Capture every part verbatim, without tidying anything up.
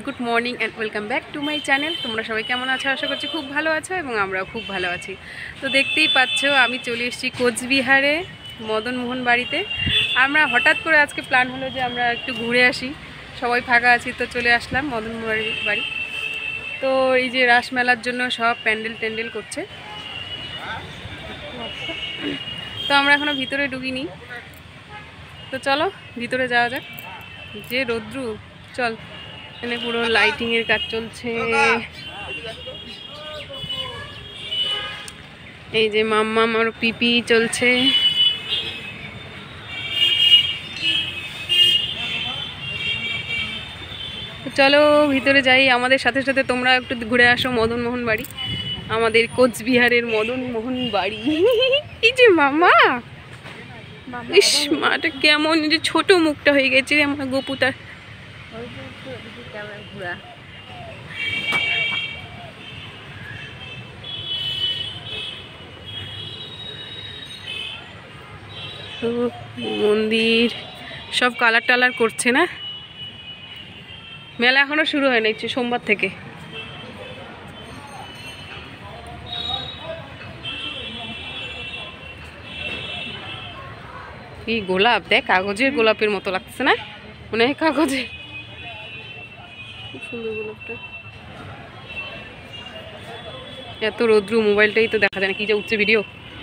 Good morning and welcome back to my channel. তোমরা সবাই কেমন আছো? আশা করছি খুব ভালো আছো এবং আমরাও খুব ভালো আছি। তো দেখতেই পাচ্ছ আমি চলে এসেছি কোচবিহারে মদনমোহন বাড়িতে। আমরা হঠাৎ করে আজকে প্ল্যান হলো যে আমরা একটু ঘুরে আসি, সবাই ফাঁকা আছি তো চলে আসলাম মদনমোহন বাড়ি। তো এই যে রাসমেলার জন্য সব প্যান্ডেল ট্যান্ডেল করছে, তো আমরা এখনও ভিতরে ঢুকিনি। তো চলো ভিতরে যাওয়া যাক। যে রৌদ্রু, চল। এখানে পুরো লাইটিং এর কাজ চলছে। এই যে মাম্মাম আর পিপি চলছে। চলো ভিতরে যাই, আমাদের সাথে সাথে তোমরা একটু ঘুরে আসো মদনমোহন বাড়ি, আমাদের কোচবিহারের মদনমোহন বাড়ি। এই যে মামা, ইস মাটা কেমন যে ছোট মুখটা হয়ে গেছে রে আমার গোপুটার। মন্দির সব কালার টালার করছে না, মেলা এখনো শুরু হয় না, সোমবার থেকে। এই গোলাপ দেখ, কাগজের গোলাপের মতো লাগছে না? মনে হয় কাগজের। খুব সুন্দর গোলাপটা। এত রৌদ্র, মোবাইলটাই তো দেখা যায় না, কি যা উঠছে ভিডিও।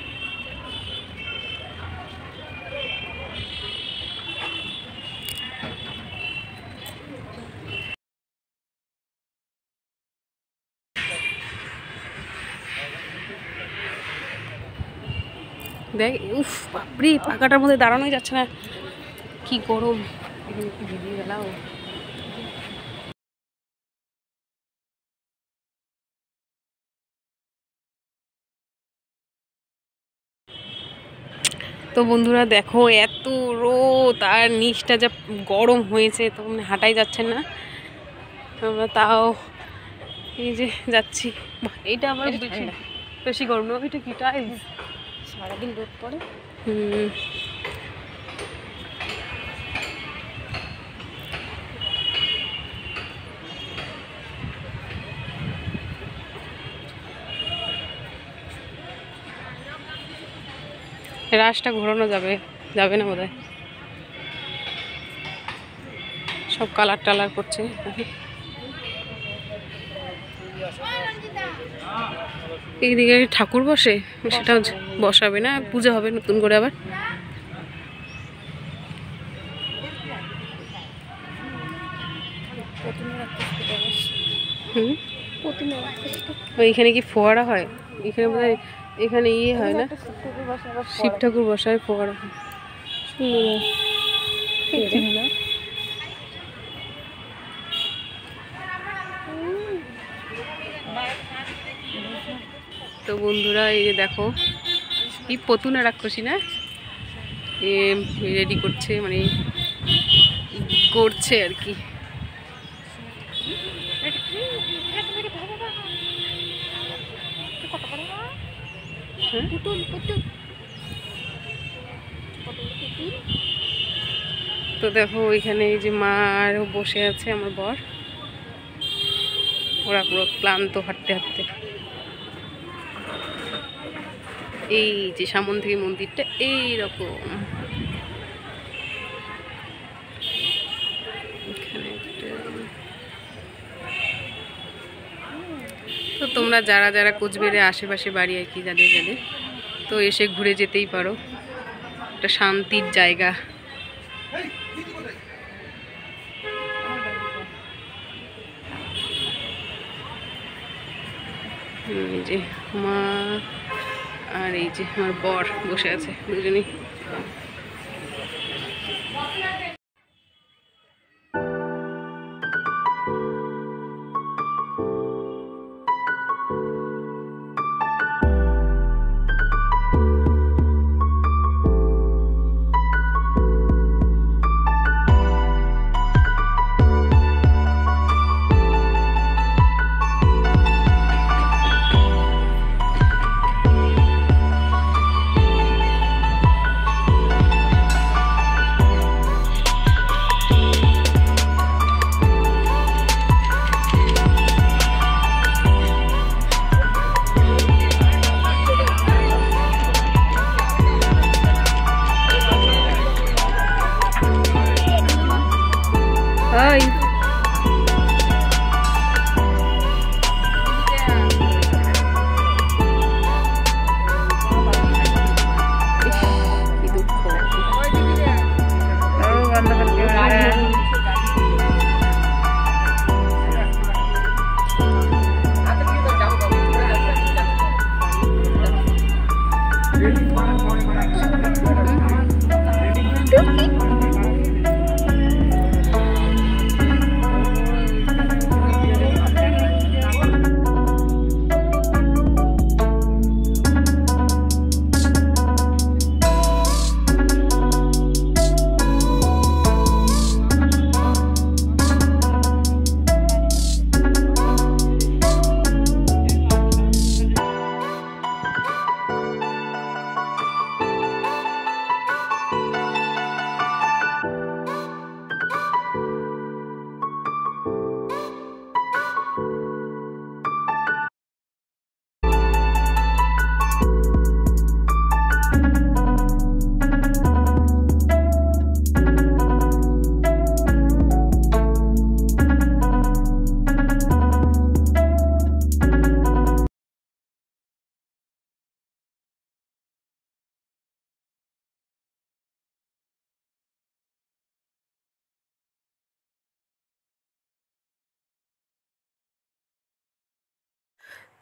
দেখ, উফ বাপরে, পাকাটার মধ্যে দাঁড়ানোই যাচ্ছে না, কি গরম। এখানে একটু ভিজিয়ে গেলাও। তো বন্ধুরা দেখো, এত রোদ আর নিচটা যা গরম হয়েছে, তো হাঁটাই যাচ্ছে না আমরা, তাও এই যে যাচ্ছি। এইটা আমার বেশি বেশি গরম না, এটা কি টাইলস, সারাদিন রোদ পড়ে। হুম, রাসটা ঘোরানো যাবে যাবে না বোধহয়, সব কালার টালার করছে। এইদিকে ঠাকুর বসে, সেটাও বসাবে না, পূজা হবে নতুন করে আবার। হুম, ওইখানে কি ফোয়ারা হয়? এখানে বোধ হয়, এখানে ইয়ে হয় না, শিব ঠাকুর বসায়, ফোয়ারা হয়। তো বন্ধুরা এই যে দেখো, কি পতুনা রাক্ষসী না, এ রেডি করছে, মানে করছে আর কি। তো দেখো ওইখানে এই যে মা আরও বসে আছে, আমার বর, ওরা পুরো ক্লান্ত হাঁটতে হাঁটতে। এই যে সামন থেকে মন্দিরটা এইরকম, তো তোমরা যারা যারা কোচবিহারে আশেপাশে বাড়ি আর কি, যাদের যাদের, তো এসে ঘুরে যেতেই পারো, একটা শান্তির জায়গা। এই যে মা আর এই যে আমার বর বসে আছে, দুজনেই।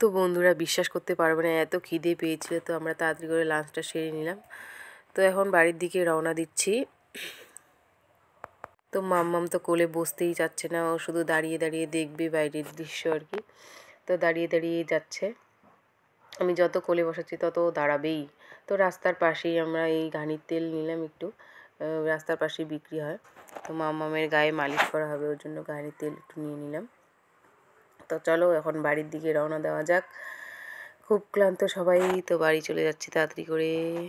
তো বন্ধুরা বিশ্বাস করতে পারবে না, এত খিদে পেয়েছিল, তো আমরা তাড়াতাড়ি করে লাঞ্চটা সেরে নিলাম। তো এখন বাড়ির দিকে রওনা দিচ্ছি। তো মাম্মাম তো কোলে বসতেই যাচ্ছে না, ও শুধু দাঁড়িয়ে দাঁড়িয়ে দেখবে বাইরের দৃশ্য আর কি। তো দাঁড়িয়ে দাঁড়িয়ে যাচ্ছে, আমি যত কোলে বসাচ্ছি তত দাঁড়াবেই। তো রাস্তার পাশেই আমরা এই ঘানির তেল নিলাম একটু, রাস্তার পাশেই বিক্রি হয়। তো মাম্মামের গায়ে মালিশ করা হবে, ওর জন্য ঘানির তেল একটু নিয়ে নিলাম। তো চলো এখন বাড়ির দিকে রওনা দেওয়া যাক। খুব ক্লান্ত সবাই, তো বাড়ি চলে যাচ্ছি তাড়াতাড়ি করে।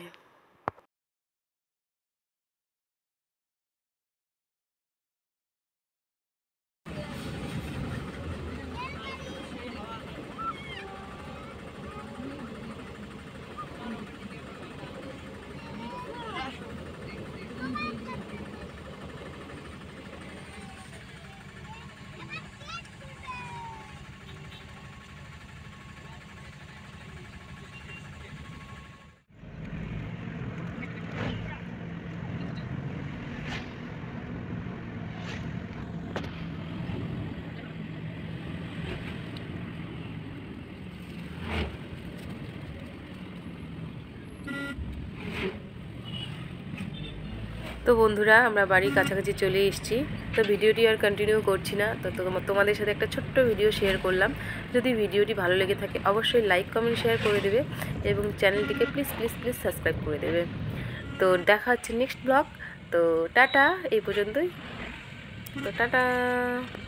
তো বন্ধুরা আমরা বাড়ির কাছাকাছি চলে এসেছি। তো ভিডিওটি আর কন্টিনিউ করছি না, তো তোমাদের সাথে একটা ছোট্ট ভিডিও শেয়ার করলাম। যদি ভিডিওটি ভালো লেগে থাকে অবশ্যই লাইক কমেন্ট শেয়ার করে দেবে এবং চ্যানেলটিকে প্লিজ প্লিজ প্লিজ সাবস্ক্রাইব করে দেবে। তো দেখা হচ্ছে নেক্সট ব্লগ। তো টাটা, এই পর্যন্তই। তো টাটা।